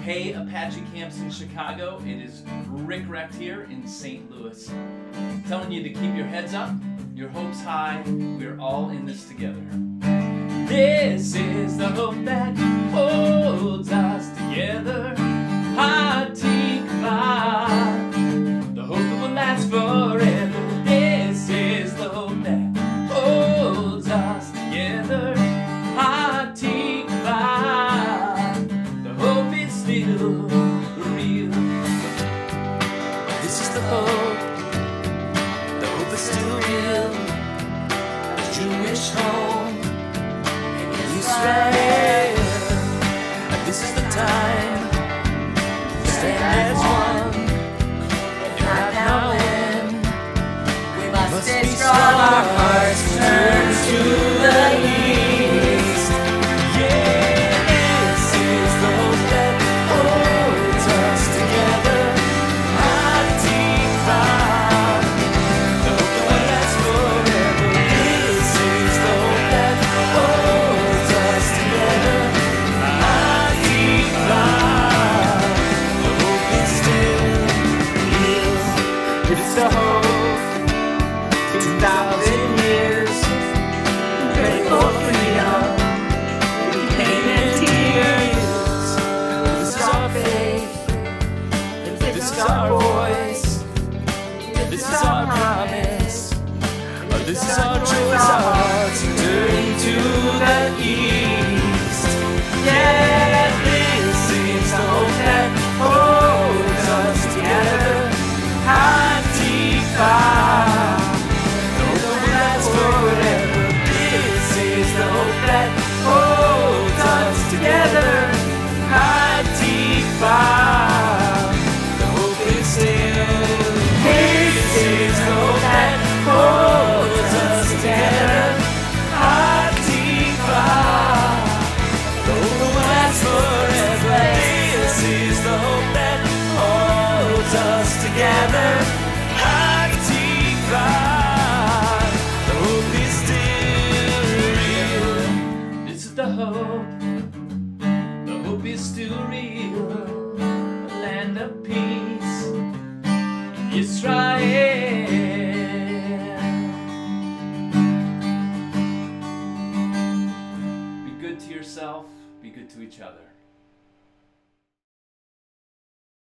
Hey Apache Camps in Chicago, it is Rick Recht here in St. Louis. Telling you to keep your heads up, your hopes high, we're all in this together. This is the hope that holds us together. Hatikva, the hope that will last forever. This is the hope that holds us together. Hatikva, the hope is still real. This is the hope is still real. A Jewish home in Israel. This is the time to stand as one. And right now when we must stay strong, our hearts turn to the east. Yeah, this is the hope that holds us together. Hatikva, the hope that will last forever. This is the hope that holds us together. Hatikva, the hope is still real. It's the hope, 2,000 years, ready for freedom, pain and tears. This is our faith, this is our voice, this is our promise, this is our choice. Our hearts turn to the east. Yeah, this is the hope that holds us together. Hatikva, the hope that will last forever. This is the hope that holds us together. Hatikva, the hope is still. This is the hope that holds us together. Hatikva, the hope that will last forever. This is the hope that holds us together. Hatikva, the hope is still real. This is the hope is still real. A land of peace, Israel. Be good to yourself, be good to each other.